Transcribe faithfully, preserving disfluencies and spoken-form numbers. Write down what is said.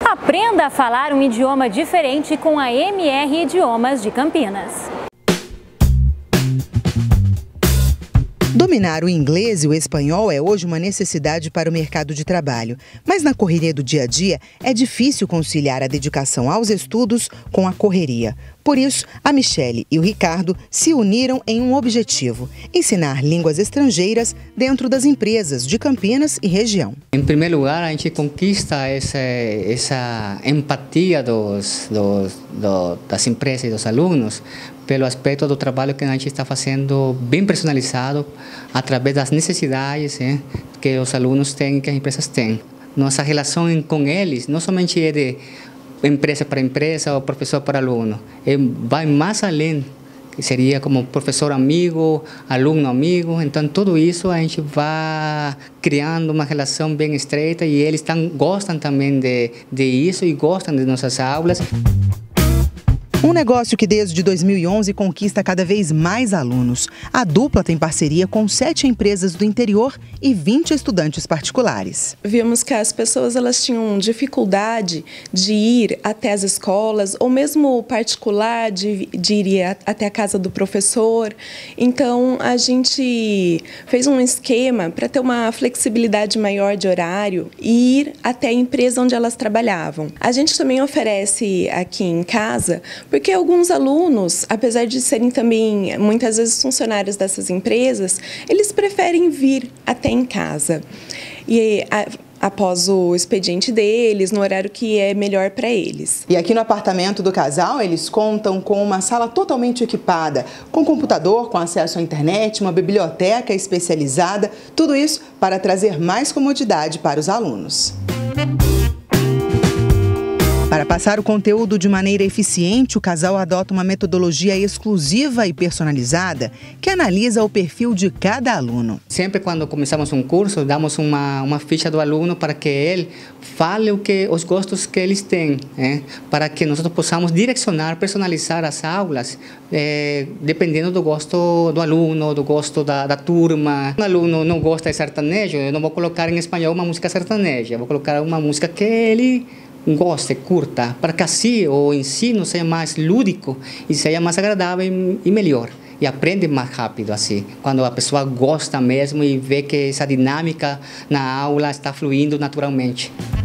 Aprenda a falar um idioma diferente com a M R Idiomas de Campinas. Dominar o inglês e o espanhol é hoje uma necessidade para o mercado de trabalho. Mas na correria do dia a dia, é difícil conciliar a dedicação aos estudos com a correria. Por isso, a Michele e o Ricardo se uniram em um objetivo: ensinar línguas estrangeiras dentro das empresas de Campinas e região. Em primeiro lugar, a gente conquista essa, essa empatia dos, dos, do, das empresas e dos alunos pelo aspecto do trabalho que a gente está fazendo bem personalizado através das necessidades eh, que os alunos têm, que as empresas têm. Nossa relação com eles não somente é de empresa para empresa ou professor para aluno, é, vai mais além, que seria como professor amigo, aluno amigo. Então tudo isso a gente vai criando uma relação bem estreita e eles tão, gostam também de, de isso e gostam de nossas aulas. Um negócio que desde dois mil e onze conquista cada vez mais alunos. A dupla tem parceria com sete empresas do interior e vinte estudantes particulares. Vimos que as pessoas elas tinham dificuldade de ir até as escolas, ou mesmo particular, de, de ir até a casa do professor. Então, a gente fez um esquema para ter uma flexibilidade maior de horário e ir até a empresa onde elas trabalhavam. A gente também oferece aqui em casa, porque alguns alunos, apesar de serem também muitas vezes funcionários dessas empresas, eles preferem vir até em casa. E a, após o expediente deles, no horário que é melhor para eles. E aqui no apartamento do casal, eles contam com uma sala totalmente equipada, com computador, com acesso à internet, uma biblioteca especializada, tudo isso para trazer mais comodidade para os alunos. Para passar o conteúdo de maneira eficiente, o casal adota uma metodologia exclusiva e personalizada que analisa o perfil de cada aluno. Sempre quando começamos um curso, damos uma, uma ficha do aluno para que ele fale o que, os gostos que eles têm, né? Para que nós possamos direcionar, personalizar as aulas, é, dependendo do gosto do aluno, do gosto da, da turma. Um aluno não gosta de sertanejo, eu não vou colocar em espanhol uma música sertaneja, eu vou colocar uma música que ele goste, curta, para que assim o ensino seja mais lúdico e seja mais agradável e melhor. E aprende mais rápido assim, quando a pessoa gosta mesmo e vê que essa dinâmica na aula está fluindo naturalmente.